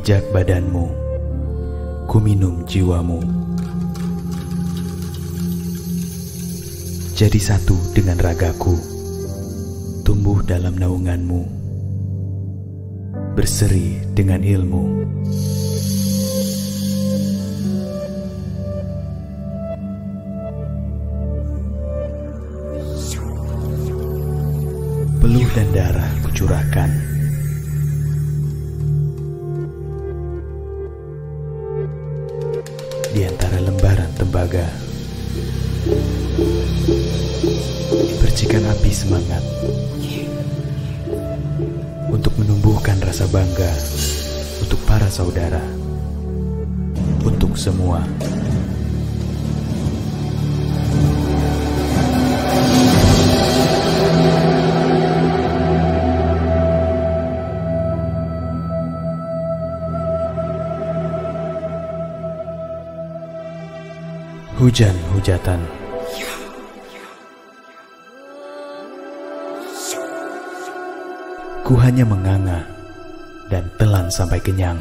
pijak badanmu, ku minum jiwamu. Jadi satu dengan ragaku, tumbuh dalam naunganmu, berseri dengan ilmu. Peluh dan darah kucurahkan, di antara lembaran tembaga. Percikan api semangat untuk menumbuhkan rasa bangga untuk para saudara, untuk semua. Hujan-hujatan, ku hanya menganga dan telan sampai kenyang,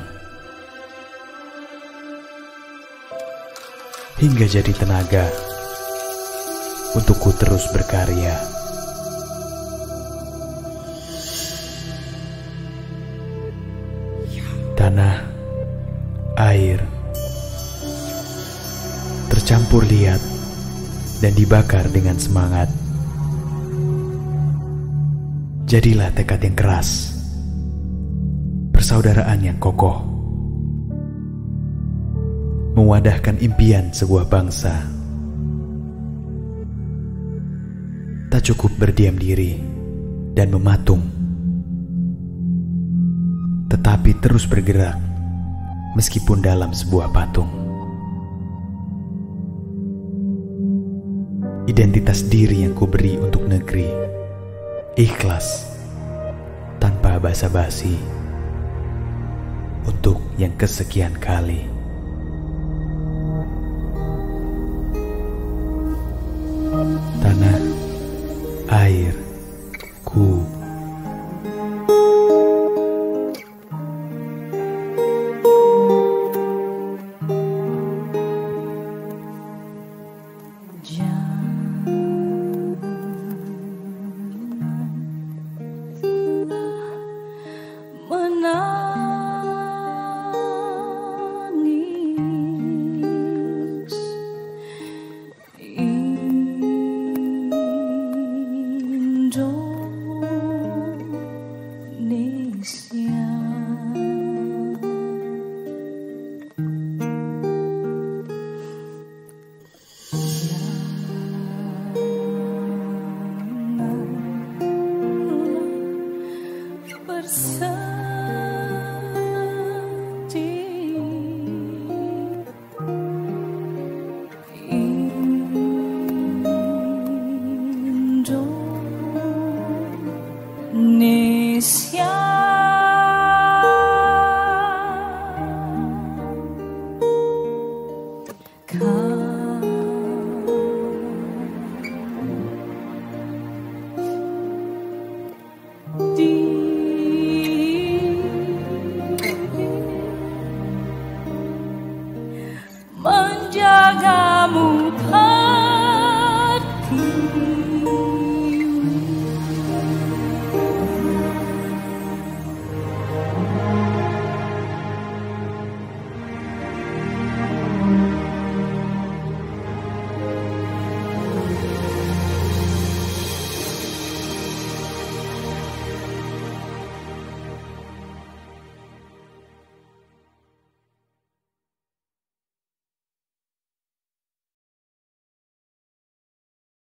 hingga jadi tenaga untukku terus berkarya. Tanah, air, tercampur liat dan dibakar dengan semangat. Jadilah tekad yang keras, persaudaraan yang kokoh, mewadahkan impian sebuah bangsa. Tak cukup berdiam diri dan mematung, tetapi terus bergerak meskipun dalam sebuah patung. Identitas diri yang kuberi untuk negeri, ikhlas tanpa basa-basi, untuk yang kesekian kali. Tanah, air, ku. Menjagamu.